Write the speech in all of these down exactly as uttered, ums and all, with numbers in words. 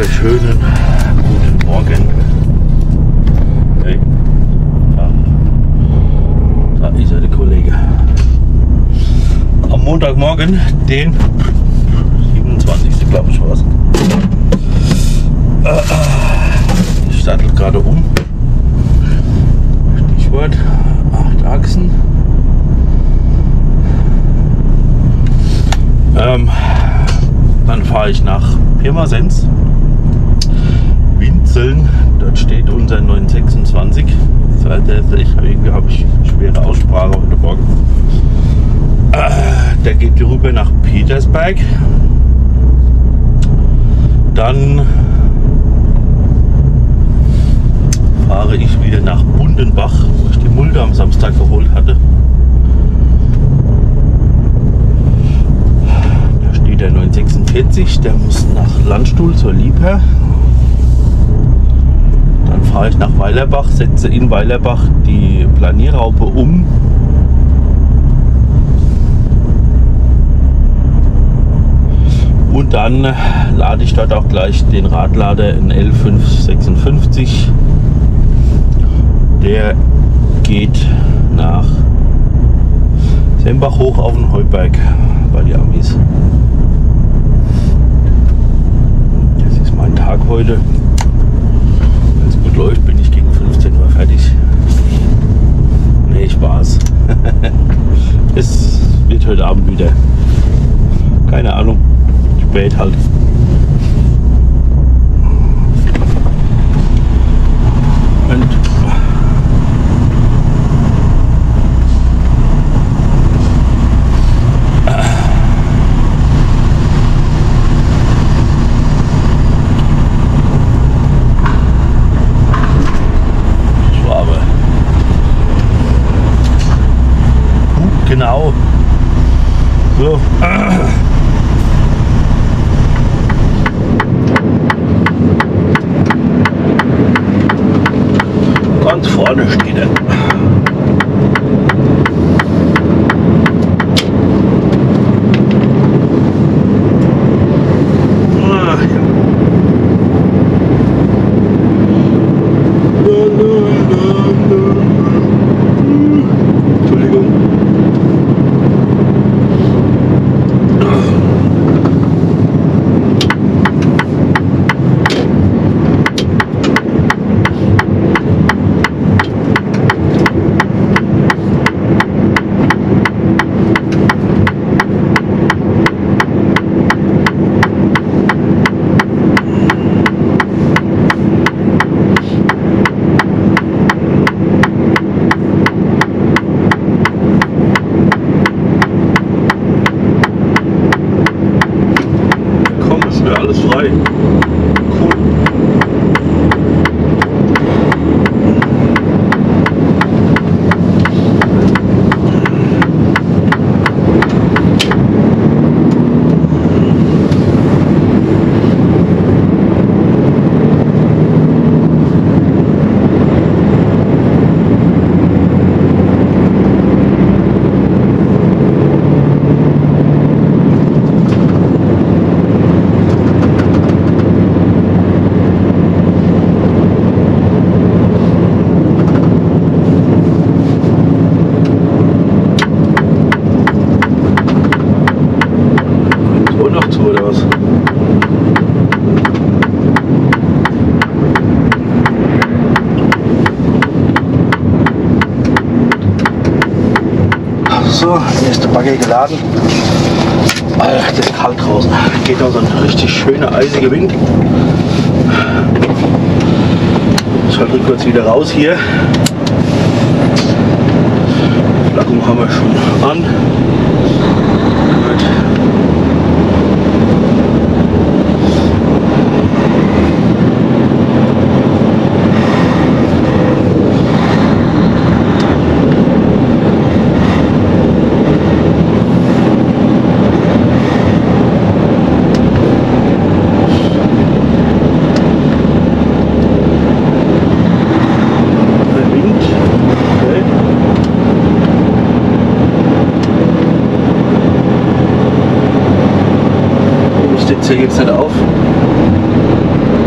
wunderschönen guten Morgen. Hey. Ja. Da ist er, der Kollege. Am Montagmorgen, den siebenundzwanzigsten glaube ich war es. Ich sattel gerade um. Stichwort acht Achsen. Ähm, dann fahre ich nach Pirmasens, Winzeln. Dort steht unser neun sechsundzwanzig. Ich habe irgendwie habe ich schwere Aussprache heute Morgen. Äh, der geht rüber nach Petersberg. Dann fahre ich wieder nach Bundenbach, wo ich die Mulde am Samstag geholt hatte. Da steht der neun sechsundvierzig, der muss nach Landstuhl zur Liebherr. Dann fahre ich nach Weilerbach, setze in Weilerbach die Planierraupe um. Und dann lade ich dort auch gleich den Radlader in L fünf sechsundfünfzig. Der geht nach Sembach hoch auf den Heuberg bei die Amis. Das ist mein Tag heute. Wenn es gut läuft, bin ich gegen fünfzehn Uhr fertig. Nee, Spaß. Es wird heute Abend wieder. Keine Ahnung. Spät halt. Und Schwabe. Genau. So. Ganz vorne steht er. Ach, ja. Entschuldigung. Alles frei. Cool. Oder was? So, erste Bagger geladen. Alter, das ist kalt draußen. Geht noch so ein richtig schöner eisiger Wind. Ich schalte kurz wieder raus hier. Flaggung haben wir schon an. Gut. Jetzt nicht auf.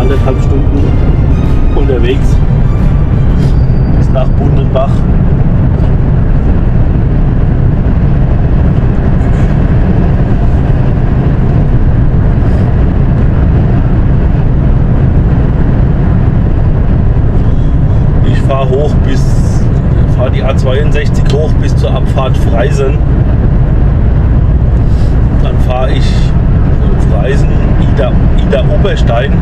anderthalb Stunden unterwegs bis nach Bundenbach. Ich fahre hoch bis, fahre die A zweiundsechzig hoch bis zur Abfahrt Freisen. Dann fahre ich Freisen, Ida, Ida Oberstein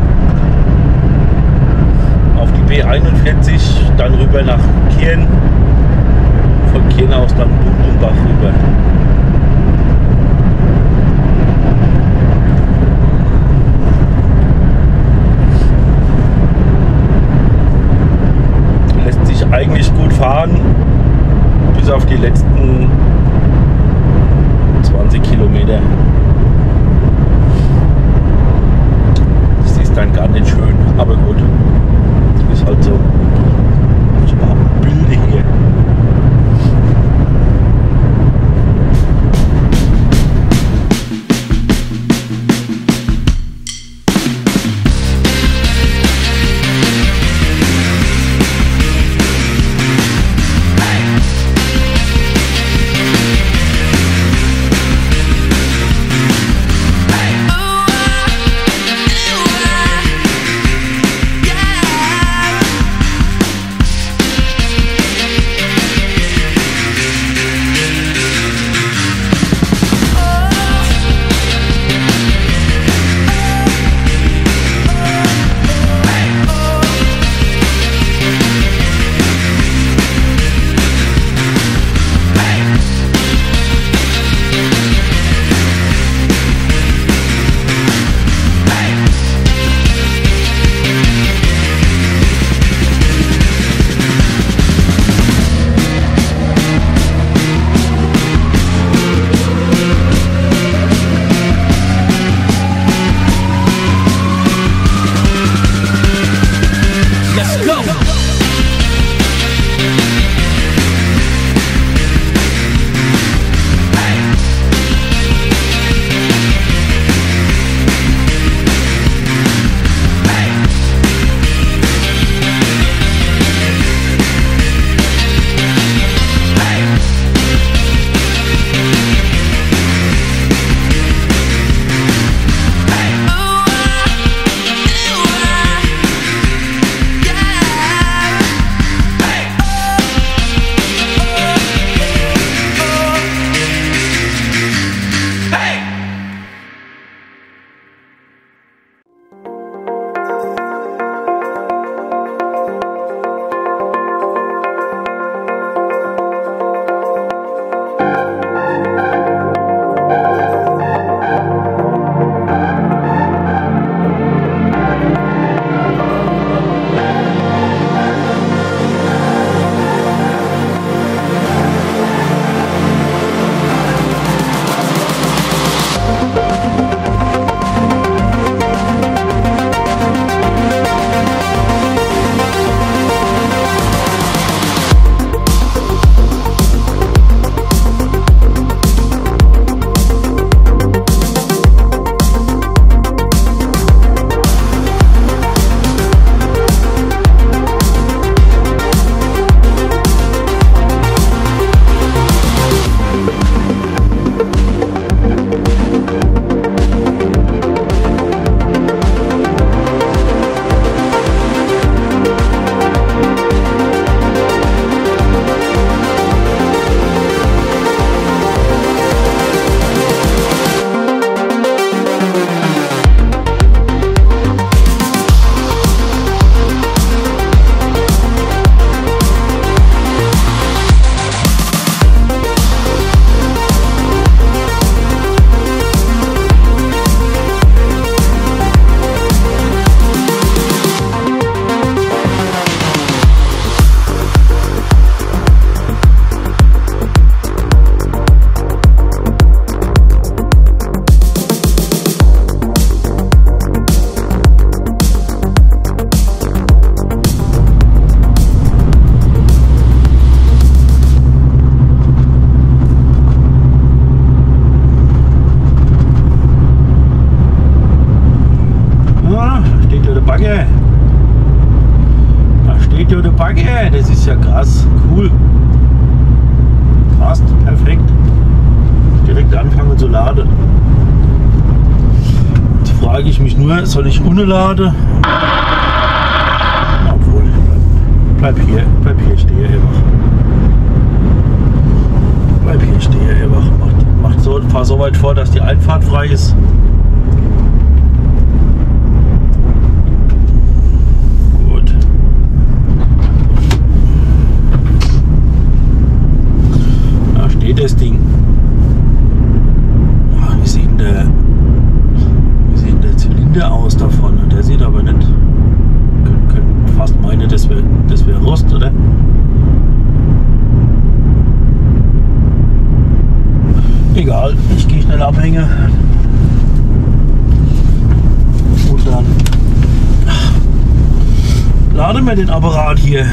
auf die B einundvierzig, dann rüber nach Kirn, von Kirn aus dann Bundenbach rüber. Lässt sich eigentlich gut fahren, bis auf die letzten zwanzig Kilometer. Das ist dann gar nicht schön, aber gut, ist halt so. Ich mache Bilder hier. Yeah. blöde Backe, das ist ja krass, cool. Passt, perfekt. Direkt anfangen zu laden. Jetzt frage ich mich nur, soll ich ohne laden? Obwohl, bleib, bleib hier, bleib hier, stehe hier wach. Bleib hier, stehe hier wach. Macht, macht so, fahr so weit vor, dass die Einfahrt frei ist. Gut. Da steht das Ding. Ah, wie sieht denn der, wie sieht denn der Zylinder aus davon? Der sieht aber nicht. Können, können fast meinen, das wäre das wär Rost, oder? Egal, ich gehe schnell abhängen und dann laden wir den Apparat hier.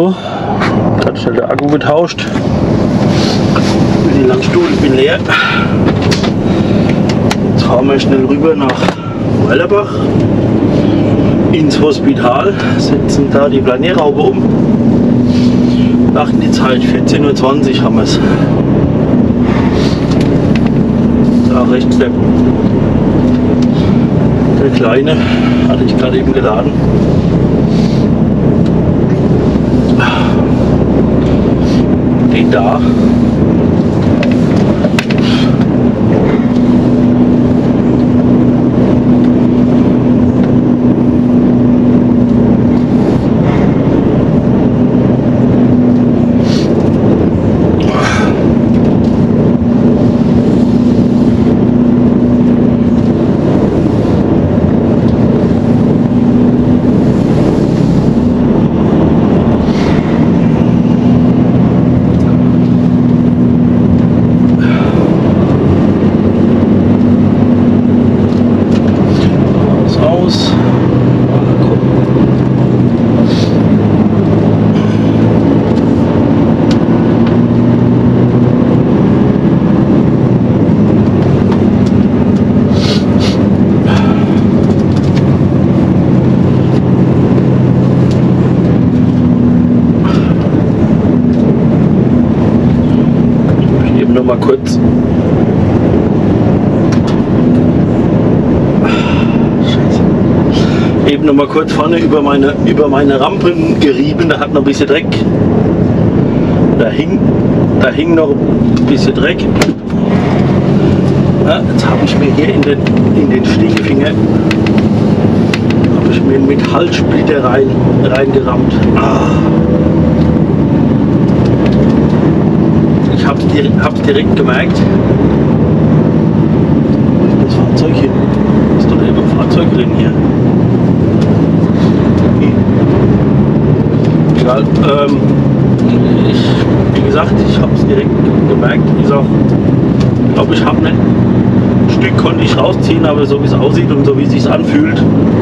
So, gerade schnell der Akku getauscht. Bin in Landstuhl, bin leer. Jetzt fahren wir schnell rüber nach Weilerbach ins Hospital, setzen da die Planierhaube um. Achten die Zeit, vierzehn Uhr zwanzig haben wir es. Da rechts der, der Kleine, hatte ich gerade eben geladen. Den da. Mal kurz Scheiße. Eben noch mal kurz vorne über meine über meine Rampen gerieben, da hat noch ein bisschen Dreck, da hing da hing noch ein bisschen Dreck. Ja, jetzt habe ich mir hier in den in den Stilfinger habe ich mir einen Metallsplitter rein reingerammt. Ah. Ich hab's direkt, hab's direkt gemerkt. Wo ist das Fahrzeug hin? Ist doch eben ein Fahrzeug drin hier. Egal. Ähm, ich, wie gesagt, ich hab's direkt gemerkt. Ich sag, ich glaube, ich habe nicht. Ein Stück konnte ich rausziehen, aber so wie es aussieht und so wie es sich anfühlt,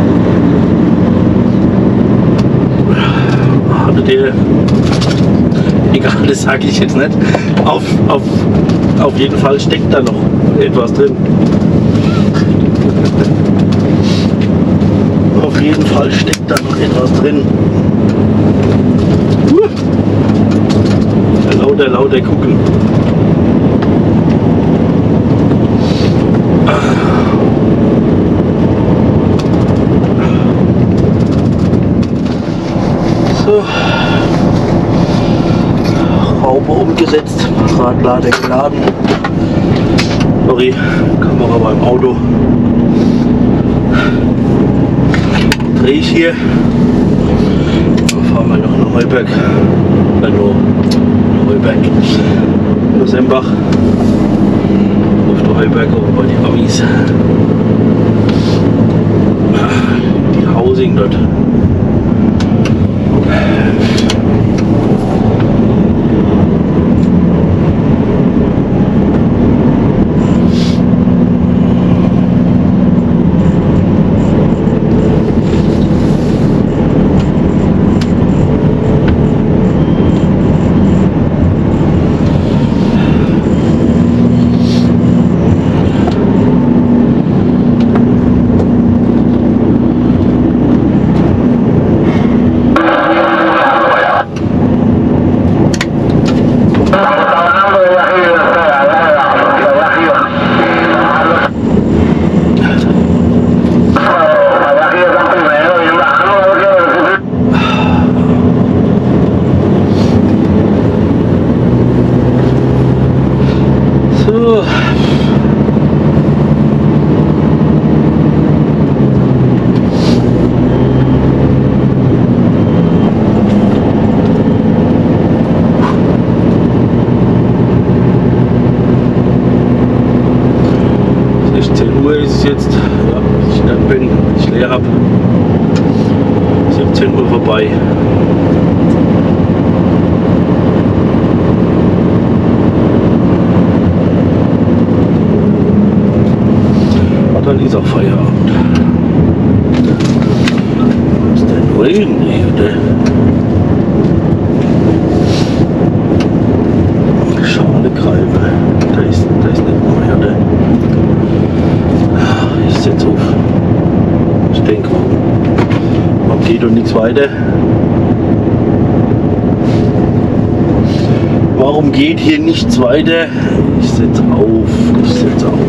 hatte der. Egal, das sage ich jetzt nicht. Auf, auf, auf jeden Fall steckt da noch etwas drin. Auf jeden Fall steckt da noch etwas drin. Der lauter, lauter gucken. So. Haube umgesetzt, Radlader geladen. Sorry, Kamera beim Auto. Drehe ich hier. Dann fahren wir noch nach Heuberg. Hallo, Heuberg. Nur Sembach. Auf der Heuberg oben bei den Amis. Die Housing dort. Jetzt, ja, ich dann bin, ich leer habe. siebzehn Uhr vorbei. Und dann ist auch Feierabend. Was ist denn wohl? Nee, oder? nichts weiter. Warum geht hier nichts weiter? Ich setze auf, ich setze auf.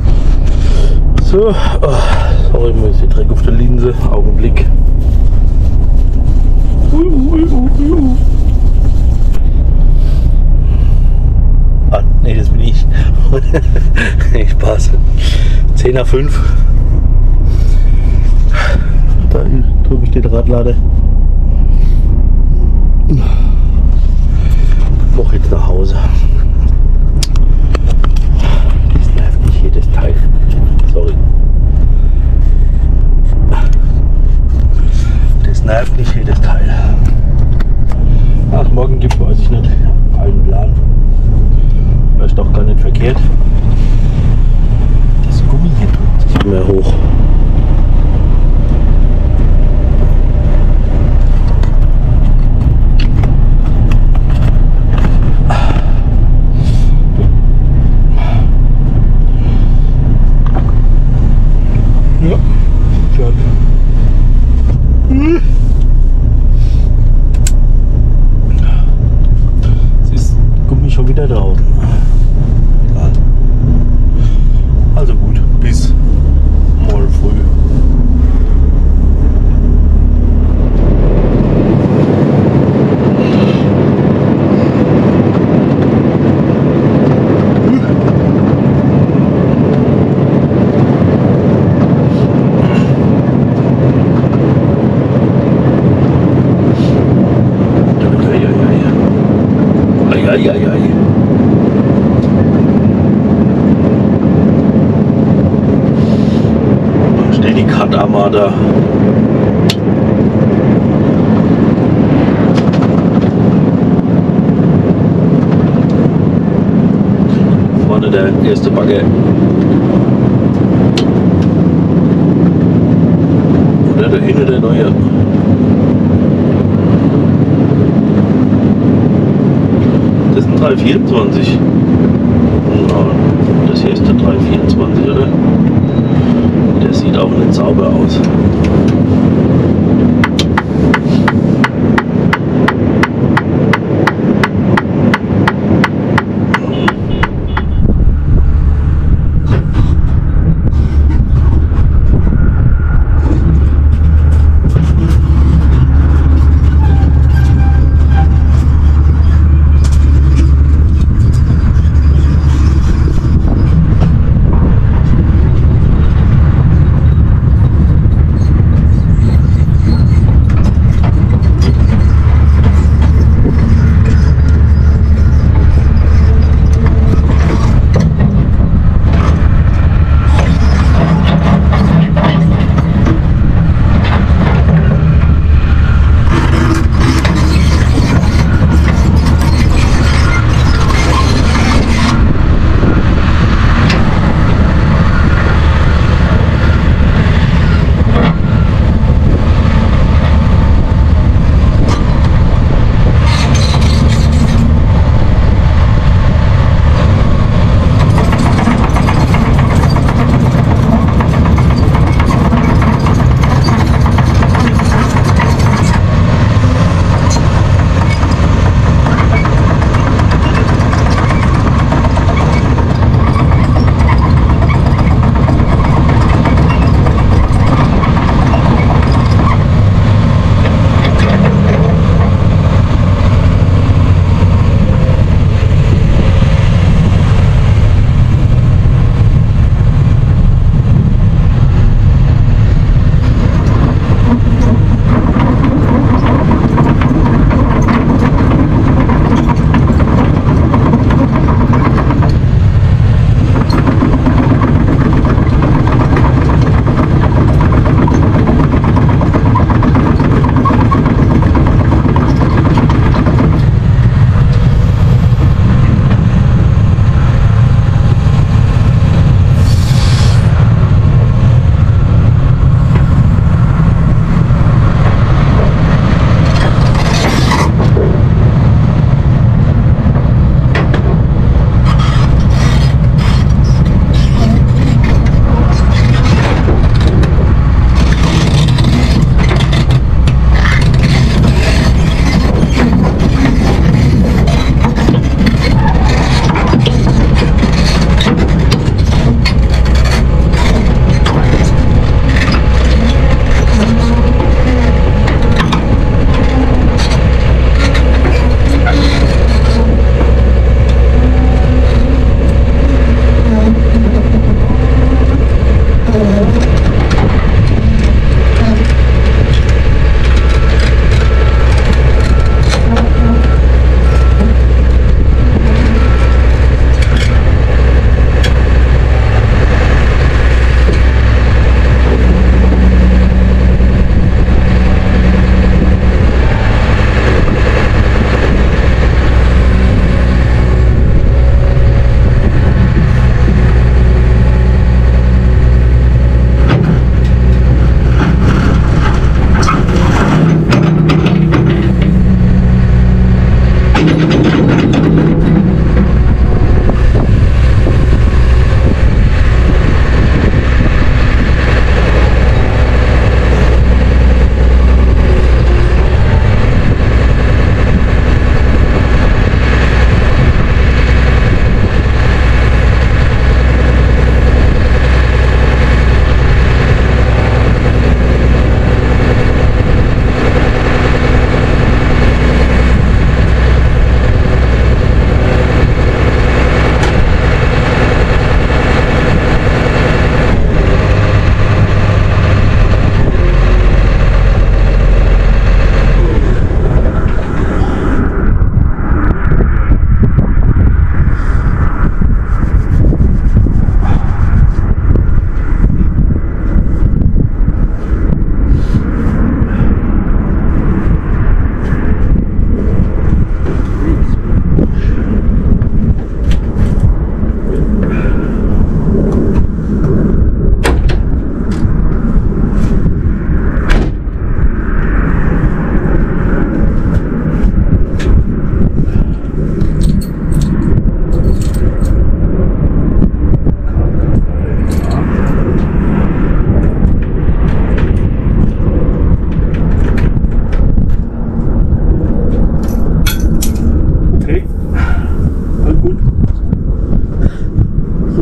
So, oh, sorry, mir ist die Dreck auf der Linse. Augenblick. Ah, nee, das bin ich. Nee, Spaß. zehn nach fünf. Da drüben steht Radlader. Noch jetzt nach Hause. Das nervt mich jedes Teil. Sorry. Das nervt nicht jedes Teil. Ach, morgen gibt, weiß ich nicht. Keinen Plan. Ist doch gar nicht verkehrt. Das Gummi hier drückt sich immer hoch. Ja, schade. Es ist Gummi schon wieder draußen. Egal. Also gut, bis morgen früh. Eieiei. Da steht die Cut-Armada. Vorne der erste Bagger. Oder da hinten der neue. Das ist ein drei vierundzwanzig. Ja, das hier ist der drei vierundzwanzig, oder? Der sieht auch nicht sauber aus.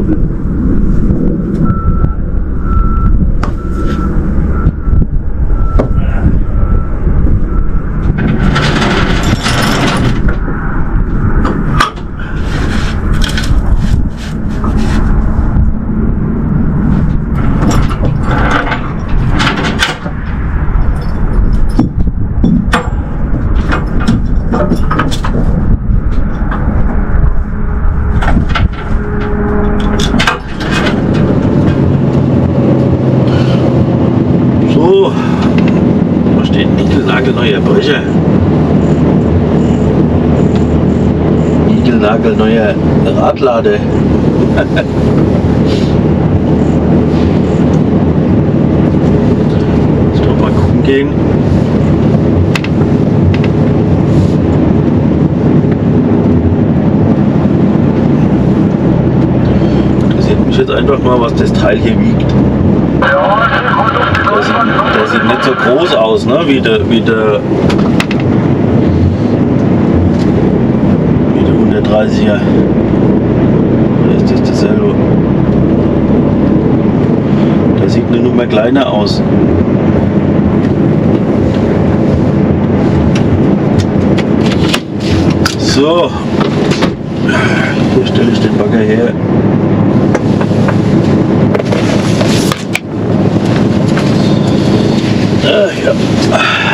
Neue Brecher. Niegelnagelneue Radlade. Lass doch mal gucken gehen. Interessiert mich jetzt einfach mal, was das Teil hier wiegt. Der sieht, der sieht nicht so groß aus, ne? wie der, wie der, wie der hundertdreißiger. Oder ist das dasselbe? Der sieht eine Nummer kleiner aus. So, hier stelle ich den Bagger her. Uh, ja.